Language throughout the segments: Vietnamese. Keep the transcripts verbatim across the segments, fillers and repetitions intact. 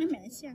Mấy mẹ sao?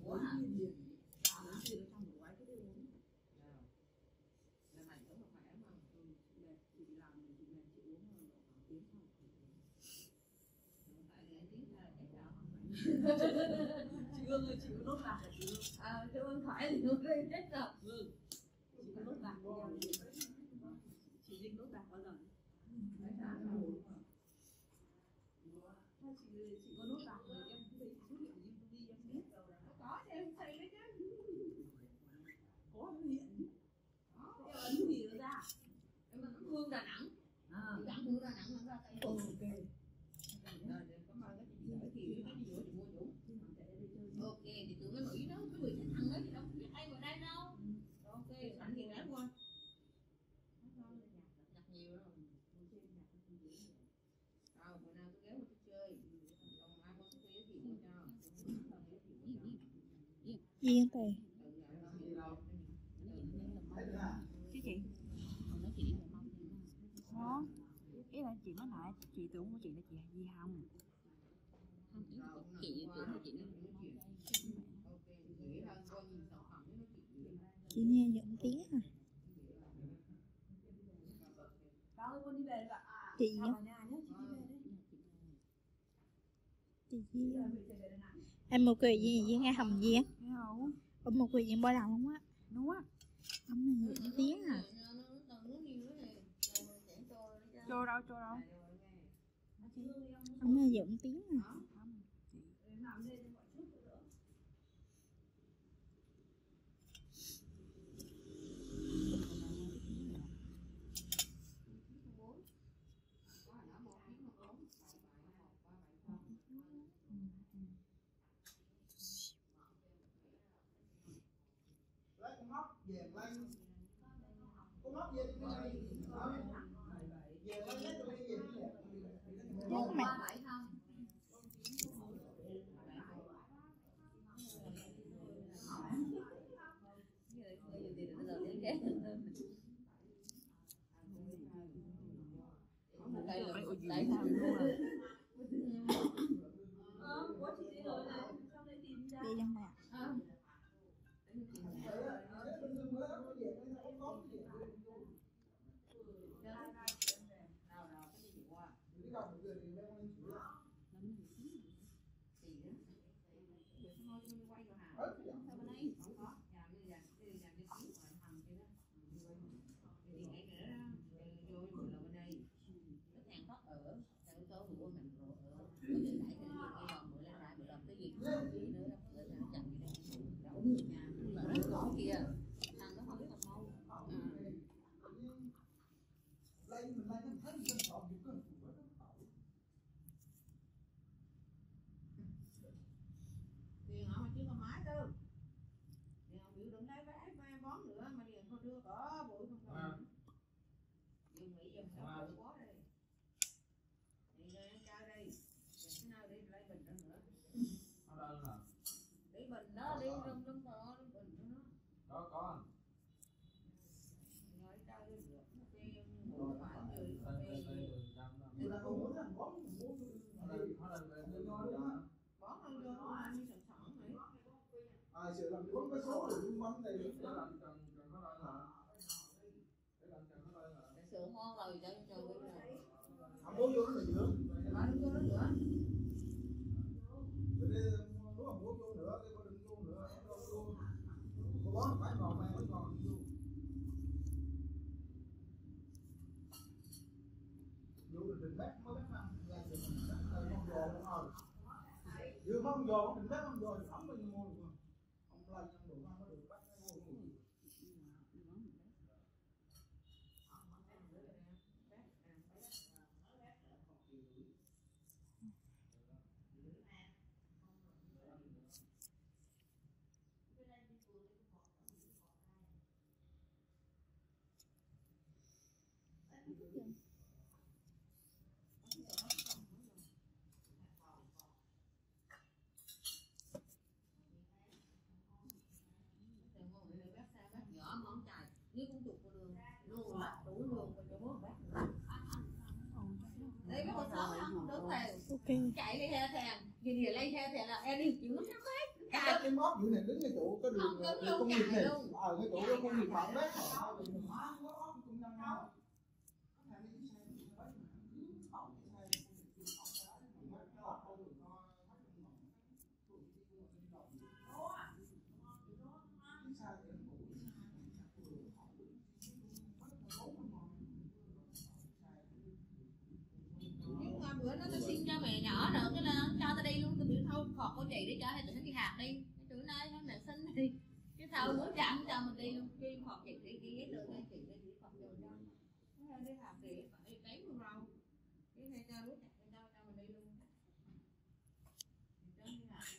Chị Hương ơi, chị có nốt bạc hả chị Hương? À, chị Hương thoại thì Hương gây hết rồi. Hương, chị có nốt bạc không? Chị dính nốt bạc bao giờ? Đấy hả? Chị, chị có nốt bạc rồi em thấy chị xuất hiện ở YouTube em biết rồi. Có thì em thấy đấy chứ. Có nó hiện. Em ấn gì nó ra? Em ấn Hương Đà Nẵng. À. Chị gắn Hương Đà Nẵng nó ra tay. Ok. Rồi, cảm ơn các chị giỏi thì cái gì giỏi chị mua chủ. Ok, thì tụi cái Mỹ đó, cái người khách thằng đó thì đâu biết ai ngoài đây đâu. Ok, sẵn thì đáng qua. Nhặt nhiều đó. Rồi, bữa nào tôi ghé qua tôi chơi. Còn ai có tôi giới thiệu cho. Gì anh Tề? Chứ chị? Còn nói chị là mong khó. Ý là chị nói lại, chị tưởng của chị là chị Di Hồng. Không, ý là chị tưởng là chị nên Chị nghe giọng tiếng à? Chị á? Chị gì? Em một cười gì với nghe Hồng gì á? Em một cười gì bao lòng không á? đúng á. Ông này giọng tiếng à? Trô đâu, trô đâu? Ông này giọng tiếng à? Lấy con móc về lên con móc về cái này về lên lấy cái gì Chết mẹ. Đây là ôi gì đấy sao luôn à? Đi đâu mà? Điền họ mà chưa có máy đâu. Điền họ biểu đừng lấy vé vé bón nữa mà Điền thôi đưa có bụi không còn. Điền Mỹ dùm sao bụi quá đây. Điền ơi em trai đây. Điền cái nào đi lấy bình đó nữa. ở đâu nè? Đi bình đó, đi rung rung đó, đi bình đó. Có có. Nói tao đi được. Cái ngủ phải người cái Người ta không muốn là bón bón bón ăn vô ăn như sẵn sẵn này. À, sự làm bón cái số rồi trung quanh này cái lần cần cần có đây là cái lần cần có đây là cái sườn ngon rồi cho cho bây giờ. không bố vô nó là gì nữa? Ba đừng vô đó nữa. Rồi đây nếu mà bố vô nữa cái đừng vô nữa em đâu vô. Cô bón phải ngọt này mới ngọt vô. Vô được đừng bác mới bác ăn là được không giò không ăn. Vừa không giò đừng bác không giò ấm bao nhiêu mua được không? Ông lần ăn đồ ăn mới được bác mới mua. Nhỏ món chài như con chuột của đường luôn là đủ luôn cho bố bác. Đấy cái con sớm nó không đứng này. Ok. Chạy đi theo thèm, gì gì lấy theo thèm là em đi chịu nó hết. Các cái mót như này đứng cái chỗ cái đường công nghiệp này, ở cái chỗ cái công nghiệp bảo bếp họ bị hóa nó cũng năm nhau. Nhưng mà bữa nó tao xin cho mẹ nhỏ nữa cái là cho tao đi luôn, tao biểu thôi khọt của chị đi cho hay tụi nó đi hạt đi chỗ nơi thôi mẹ xin đi chứ sao bữa chẳng cho mình đi luôn kêu khọt chị đi đi giấy tờ đây chị đi đi khọt đường cho nó đi hạt thì phải cấy luôn rau cái hay cho bữa chẳng cho cho mình đi luôn cho đi hạt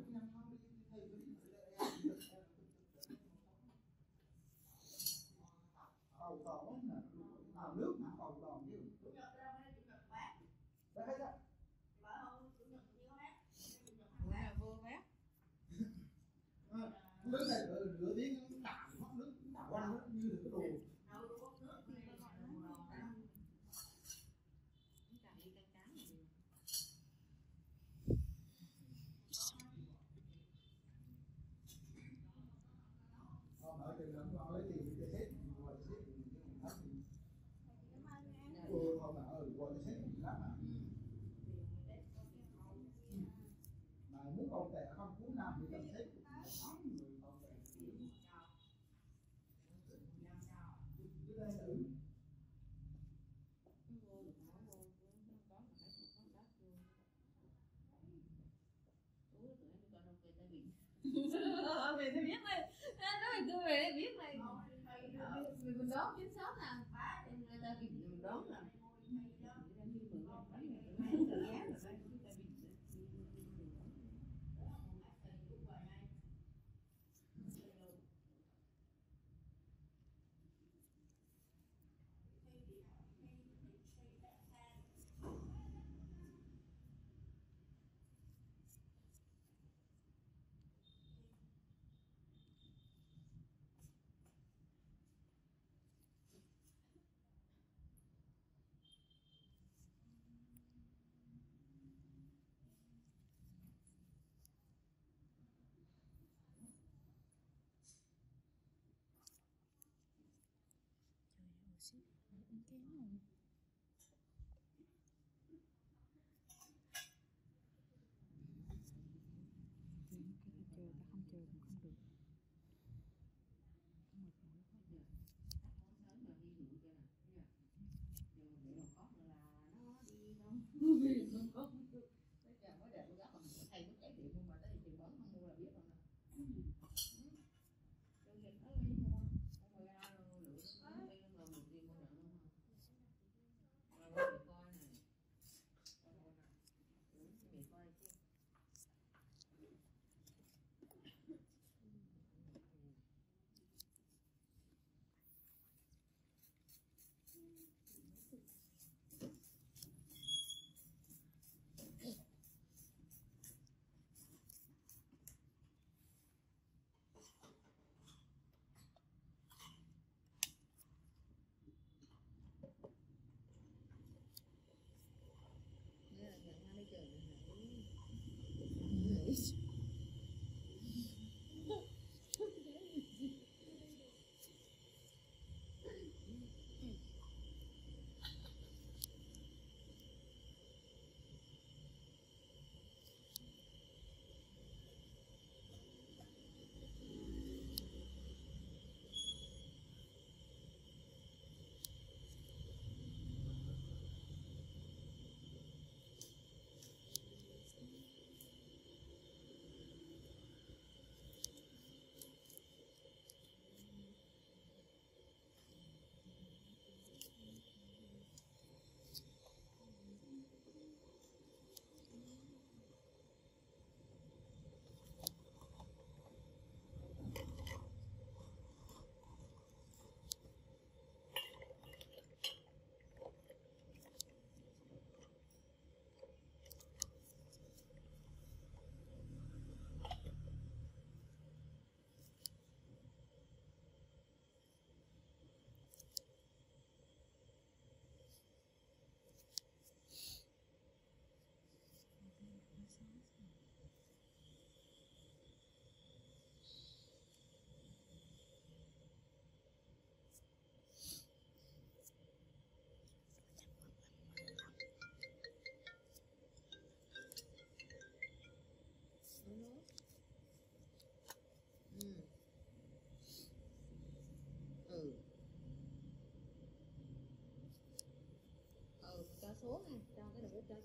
Cầu tỏ nè, nào nước mà cầu tỏ chứ. Đấy hết á. Nước này nửa tiếng nó đảo nước đảo quanh nó như là cái đồ. Ở trên đó nó lấy tiền để xếp, gọi xếp mình thắt thì. Ừ, không mà ừ, gọi xếp mình lắm mà. Mà muốn con tè không cuối năm thì cần xếp. Cái đây là ừ. Về thì biết này, nói tôi về thì biết này, mình mình đón chính xác nè, người ta kịp mình đón nè.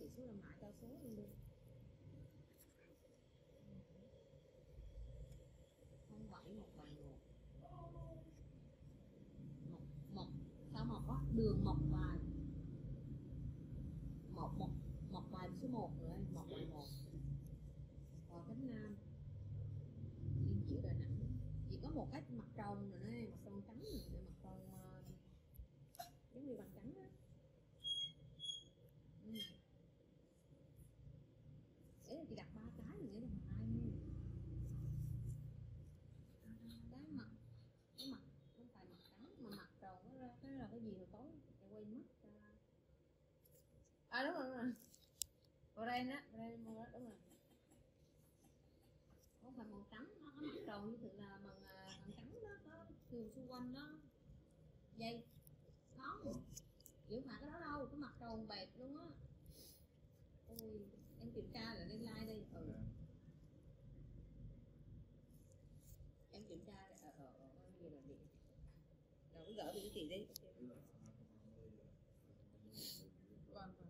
chị số điện thoại cho số luôn đi. Không bảy một bảy một một một sao một có đường một bài một một một bài số một nữa, một bài một Gò Cánh Nam Liên Chiểu Đà Nẵng. Chỉ có một cái mặt tròn rồi đấy, mặt tròn trắng rồi, mặt tròn uh, giống như bằng trắng á. Ừ. Đấy là chị đặt ba cái rồi, nghĩa là hai nha. Cái mặt cái mặt không phải mặt trắng mà mặt tròn nó ra cái là cái gì hồi tối để quay mất ra. À đúng rồi, đúng rồi. Vào đây đó, vào đây mua đó, đúng rồi. Không phải màu trắng, nó có mặt tròn như thực là bằng bằng trắng đó, có thường xung quanh đó dây không, chứ mà cái đó đâu, cái mặt tròn bẹp luôn á. Ôi em kiểm tra lại lên like đi. Ừ. Em kiểm tra lại ở ở ở cái gì là điện rồi cứ gỡ đi chị đi. Vâng vâng.